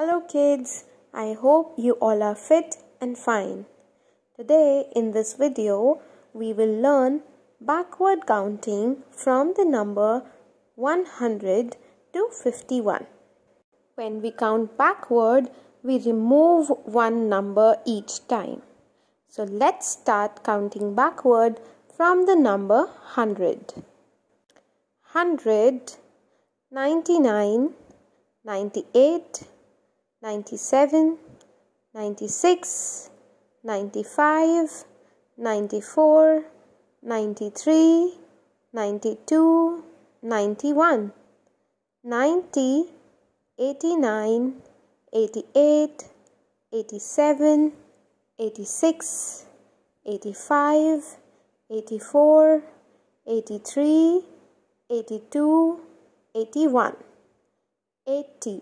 Hello kids, I hope you all are fit and fine. Today in this video, we will learn backward counting from the number 100 to 51. When we count backward, we remove one number each time. So let's start counting backward from the number 100. 100, 99, 98, 97, 96, 95, 94, 93, 92, 91, 90, 89, 88, 87, 86, 85, 84, 83, 82, 81, 80,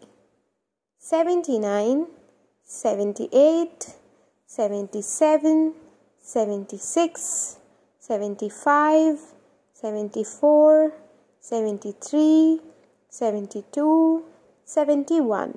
79, 78, 77, 76, 75, 74, 73, 72, 71,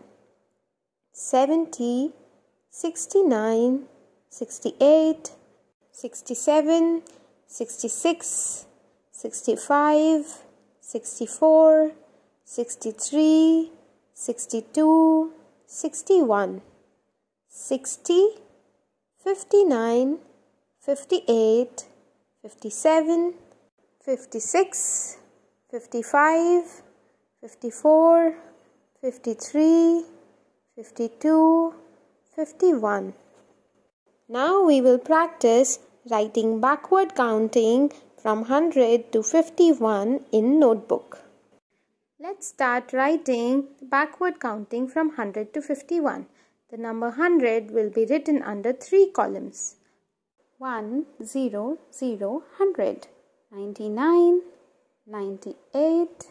70, 69, 68, 67, 66, 65, 64, 63, 62, 61, 60, 59, 58, 57, 56, 55, 54, 53, 52, 51. Now we will practice writing backward counting from 100 to 51 in notebook. Let's start writing backward counting from 100 to 51. The number 100 will be written under 3 columns. 1, 0, 0, 100. 99, 98,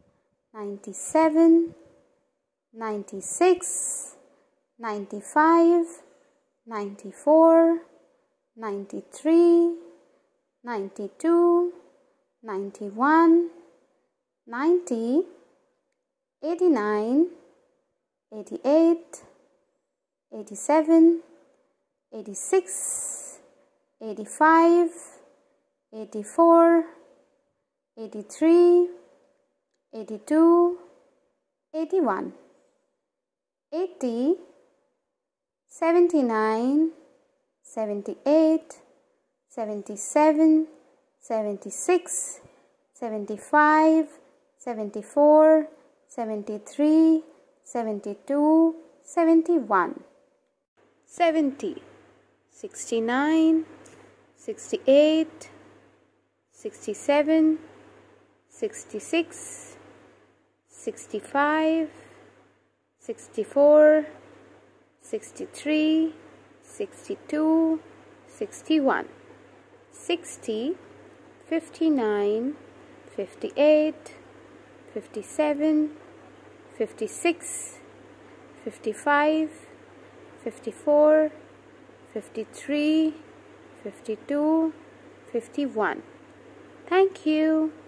97, 96, 95, 94, 93, 92, 91, 90, 89, 88, 87, 86, 85, 84, 83, 82, 81, 80, 79, 78, 77, 76, 75, 74, 73, 72, 71, 70, 69, 68, 67, 66, 65, 64, 63, 62, 61, 60, 59, 58, 57, 56, 55, 54, 53, 52, 51. Thank you.